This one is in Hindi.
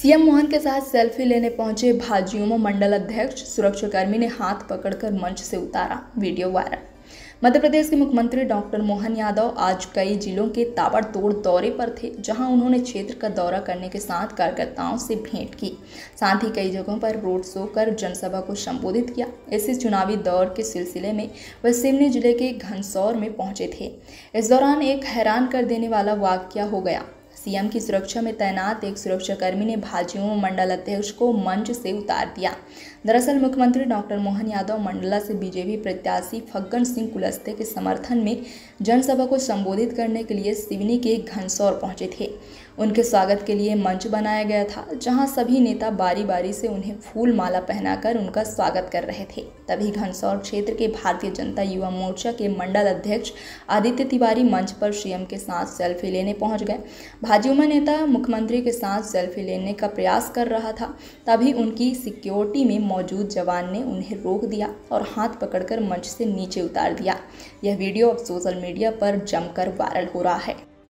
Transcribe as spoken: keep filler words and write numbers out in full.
सीएम मोहन के साथ सेल्फी लेने पहुंचे भाजयुमो मंडल अध्यक्ष, सुरक्षाकर्मी ने हाथ पकड़कर मंच से उतारा, वीडियो वायरल। मध्य प्रदेश के मुख्यमंत्री डॉक्टर मोहन यादव आज कई जिलों के ताबड़तोड़ दौरे पर थे, जहां उन्होंने क्षेत्र का दौरा करने के साथ कार्यकर्ताओं से भेंट की। साथ ही कई जगहों पर रोड शो कर जनसभा को संबोधित किया। इसी चुनावी दौर के सिलसिले में वह सिवनी जिले के घनसौर में पहुंचे थे। इस दौरान एक हैरान कर देने वाला वाकया हो गया। सीएम की सुरक्षा में तैनात एक सुरक्षाकर्मी ने भाजयुमो मंडल अध्यक्ष को मंच से उतार दिया। दरअसल मुख्यमंत्री डॉक्टर मोहन यादव मंडला से बीजेपी प्रत्याशी फग्गन सिंह कुलस्ते के समर्थन में जनसभा को संबोधित करने के लिए सिवनी के घनसौर पहुंचे थे। उनके स्वागत के लिए मंच बनाया गया था, जहां सभी नेता बारी बारी से उन्हें फूल माला पहनाकर उनका स्वागत कर रहे थे। तभी घनसौर क्षेत्र के भारतीय जनता युवा मोर्चा के मंडल अध्यक्ष आदित्य तिवारी मंच पर सीएम के साथ सेल्फी लेने पहुंच गए। भाजयुमो नेता मुख्यमंत्री के साथ सेल्फी लेने का प्रयास कर रहा था, तभी उनकी सिक्योरिटी में मौजूद जवान ने उन्हें रोक दिया और हाथ पकड़कर मंच से नीचे उतार दिया। यह वीडियो अब सोशल मीडिया पर जमकर वायरल हो रहा है।